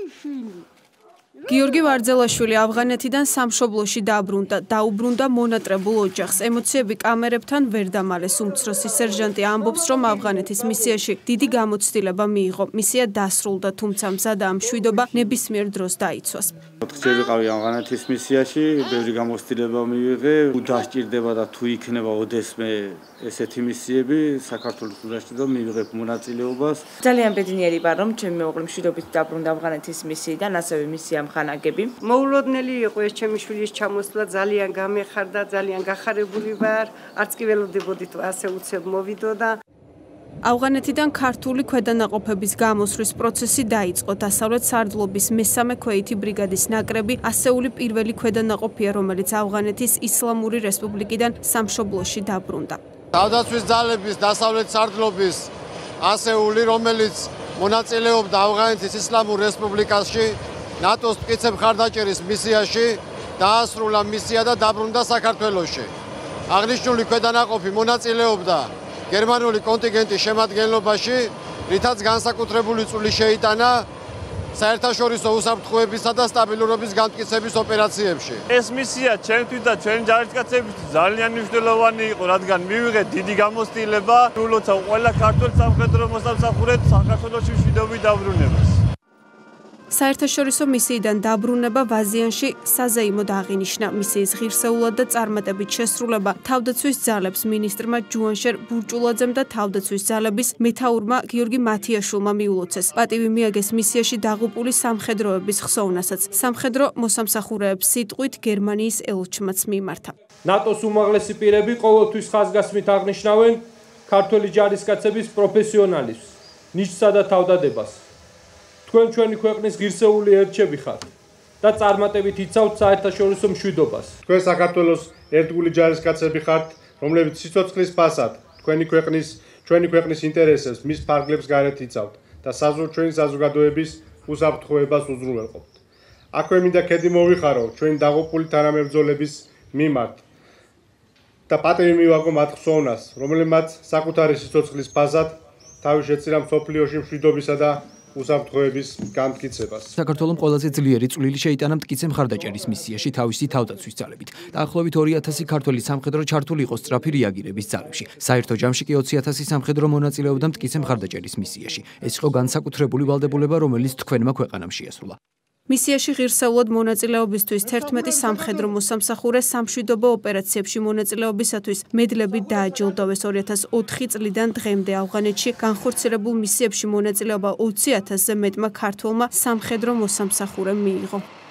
გიორგი ვარძელაშვილი ავღანეთიდან სამშობლოში დაბრუნდა, დაუბრუნდა მონატრებულ ოჯახს. ემოციები კამერებთან ვერ დამალეს. უმცროსი სერჟანტი ამბობს, რომ ავღანეთის მისიაში დიდი გამოცდილება მიიღო. მისია დასრულდა, თუმცა მზადა ამ მშვიდობა ნებისმიერ დროს დაიცვას. 4 წელი ვიყავი ავღანეთის მისიაში, ბევრი გამოცდილება მივიღე. დასჭირდება და თუ იქნება ოდესმე ესეთი მისიები საქართველოს უდაშჭირდება მივიღებ მონაწილეობას. ძალიან ბედნიერი ვარ, რომ ჩემი მეუღლე მშვიდობით დაბრუნდა ავღანეთის მისიიდან, ასევე მისია ხანაგები. მოულოდნელი იყო ეს ჩემი შვილის ჩამოსვლა, ძალიან გამეხარდა, ძალიან გახარებული ვარ. არც კი ველოდებოდი თუ ასე უცებ მოვიდოდა. ავღანეთიდან ქართული ქვედანაყოფების გამოსვლის პროცესი დაიწყო. დასავლეთ სარდლობის მესამე ქვეითი ბრიგადის ნაკრები ასეული პირველი ქვედანაყოფია, რომელიც ავღანეთის ისლამური რესპუბლიკიდან სამშობლოში დაბრუნდა. თავდაცვის ძალების დასავლეთ სარდლობის ასეული, რომელიც მონაწილეობდა ავღანეთის ისლამურ რესპუბლიკაში ნატოს მტკიცე მხარდაჭერის მისიაში, დაასრულა მისია და დაბრუნდა საქართველოში. აღნიშნული ქვედანაყოფი მონაწილეობდა გერმანული კონტინგენტის შემადგენლობაში, რითაც განსაკუთრებული წვლილი შეიტანა საერთაშორისო უსაფრთხოებისა და სტაბილურობის განმტკიცების ოპერაციებში. ეს მისია ჩემთვის და ჩვენი ჯარისკაცებისთვის ძალიან მნიშვნელოვანი იყო, რადგან მივიღეთ დიდი გამოცდილება, ულოცა ყველა ქართულ სამხედრო მოსამსახურედ საქართველოში მშვიდობით დაბრუნებას. საერთაშორისო მისიიდან დაბრუნება ვაზიანში საზეიმოდ აღინიშნა. მისიის ღირსეულად და წარმატებით შესრულება თავდაცვის ძალებს მინისტრმა ჯუანშერ ბურჭულაძემ და თავდაცვის ძალების მეთაურმა გიორგი მათიაშვილმა მიულოცეს. პატივი მიაგეს მისიაში დაღუპული სამხედროების ხსოვნასაც. სამხედრო მოსამსახურეებს სიტყვით გერმანიის ელჩმაც მიმართა. ნატოს უმაღლესი პირები ყოველთვის ხაზგასმით აღნიშნავენ ქართველი ჯარისკაცების პროფესიონალიზმს, ნიშნსა და თავდადებას. თქვენ ჩვენი ქვეყნის ღირსეული ელჩები ხართ და წარმატებით იცავთ საერთაშორისო მშვიდობას. თქვენ საქართველოს ერთგული ჯარისკაცები ხართ, რომლებიც სიცოცხლის ფასად ჩვენი ქვეყნის ინტერესებს მის ფარგლებს გარეთ იცავთ და ჩვენი საზოგადოების უსაფრთხოებას უზრუნველყოფთ. აქვე მინდა ქედი მოვიხარო ჩვენი დაღუპული თანამებრძოლების მიმართ და პატივი მივაგო მათ ხსოვნას, რომლებმაც საკუთარი სიცოცხლის ფასად თავი შეწირა მსოფლიოში მშვიდობისა და უსაფრთხოების განმტკიცებას. საქართველოს ყველაზე ძლიერი წვლილი შეიტანა მტკიცე მხარდაჭერის მისიაში თავისი თავდაცვის ძალებით. დაახლოებით 2000 ქართველი სამხედრო ჩართული იყო სწრაფი რეაგირების ძალებში. საერთო ჯამში კი 20000 სამხედრო მონაწილეობდა მტკიცე მხარდაჭერის მისიაში. ეს იყო განსაკუთრებული ვალდებულება, რომელიც თქვენმა ქვეყანამ შეასრულა. მისიაში ღირსეულად მონაწილეობისთვის 11 სამხედრო მოსამსახურე სამშვიდობო ოპერაციებში მონაწილეობისათვის მედლებით დააჯილდოვეს. 2004 წლიდან დღემდე ავღანეთში განხორციელებულ მისიებში მონაწილეობა 20000-ზე მეტმა ქართველმა სამხედრო მოსამსახურემ მიიღო.